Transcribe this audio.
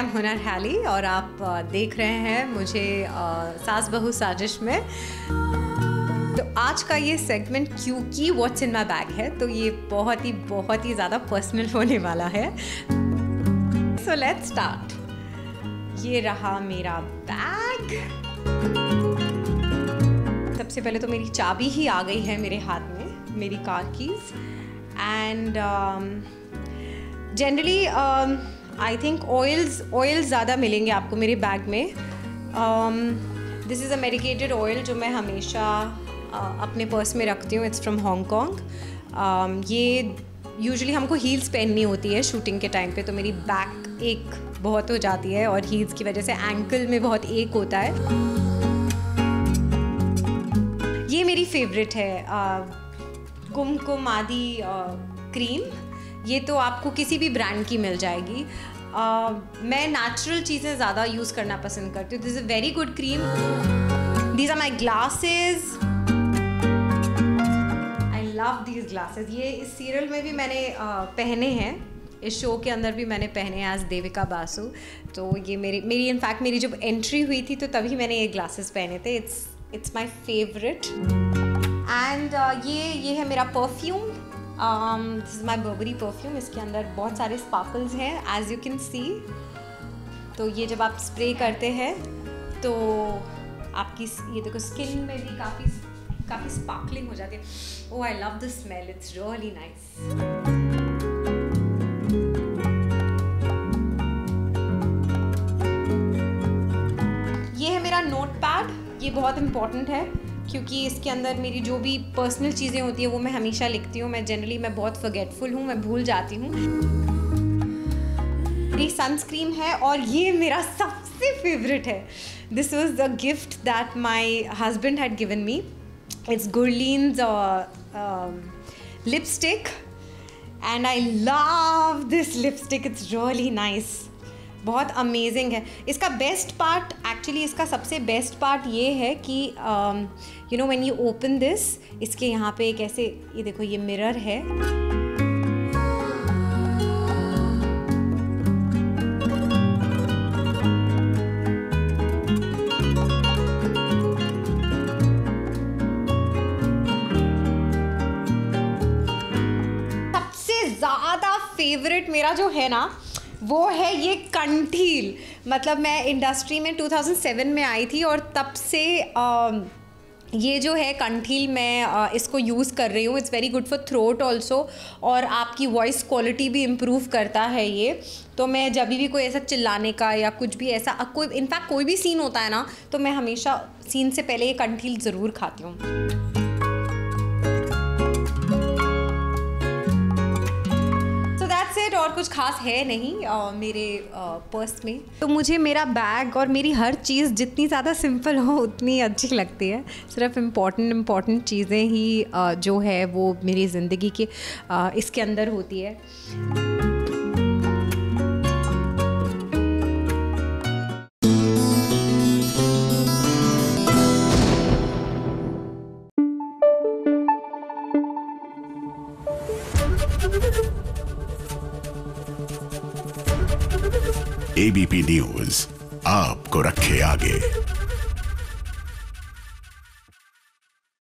M हुनर हाली और आप देख रहे हैं मुझे सास बहू साजिश में। तो आज का ये सेगमेंट क्योंकि व्हाट्स इन माई बैग है, तो ये बहुत ही ज़्यादा पर्सनल होने वाला है। So let's start. ये रहा मेरा बैग। सबसे पहले तो मेरी चाबी ही आ गई है मेरे हाथ में, मेरी car keys. And generally I think oils ज़्यादा मिलेंगे आपको मेरे बैग में। This is a medicated oil जो मैं हमेशा अपने पर्स में रखती हूँ। It's from Hong Kong. ये यूजुअली हमको हील्स पहननी होती है शूटिंग के टाइम पे, तो मेरी बैक एक बहुत हो जाती है और हील्स की वजह से एंकल में बहुत एक होता है। ये मेरी फेवरेट है, कुमकुम आदि क्रीम। ये तो आपको किसी भी ब्रांड की मिल जाएगी। मैं नेचुरल चीज़ें ज़्यादा यूज़ करना पसंद करती हूँ। This is a very good cream. These are my glasses. I love these glasses. ये इस सीरियल में भी मैंने पहने हैं, इस शो के अंदर भी मैंने पहने हैं एज देविका बासु। तो ये मेरी इनफैक्ट मेरी जब एंट्री हुई थी तो तभी मैंने ये ग्लासेस पहने थे। It's my favourite. एंड ये है मेरा perfume. This is my Barbari perfume. इसके अंदर बहुत सारे स्पार्कल्स हैं एज यू कैन सी। तो ये जब आप स्प्रे करते हैं तो आपकी ये देखो स्किन में भी काफ़ी स्पार्कलिंग हो जाती है। Oh I love the smell, it's really nice. ये है मेरा नोट पैड। ये बहुत इम्पॉर्टेंट है क्योंकि इसके अंदर मेरी जो भी पर्सनल चीज़ें होती हैं वो मैं हमेशा लिखती हूँ। मैं बहुत फॉरगेटफुल हूँ, मैं भूल जाती हूँ। मेरी सनस्क्रीन है और ये मेरा सबसे फेवरेट है। This was the gift that my husband had given me. It's Gurleen's lipstick and I love this lipstick. It's really nice, बहुत अमेजिंग है। इसका बेस्ट पार्ट एक्चुअली, इसका सबसे बेस्ट पार्ट ये है कि you know when you open this, इसके यहाँ पे एक ऐसे, ये देखो ये मिरर है। सबसे ज़्यादा फेवरेट मेरा जो है ना वो है ये कंठील। मतलब मैं इंडस्ट्री में 2007 में आई थी और तब से ये जो है कंठील मैं इसको यूज़ कर रही हूँ। It's very good for throat also और आपकी वॉइस क्वालिटी भी इम्प्रूव करता है ये। तो मैं जब भी कोई ऐसा चिल्लाने का या कुछ भी ऐसा इनफैक्ट कोई भी सीन होता है ना, तो मैं हमेशा सीन से पहले ये कंठील ज़रूर खाती हूँ। और कुछ खास है नहीं मेरे पर्स में। तो मुझे मेरा बैग और मेरी हर चीज़ जितनी ज़्यादा सिंपल हो उतनी अच्छी लगती है। सिर्फ इम्पॉर्टेंट चीज़ें ही जो है वो मेरी ज़िंदगी के इसके अंदर होती है। एबीपी न्यूज़ आपको रखे आगे।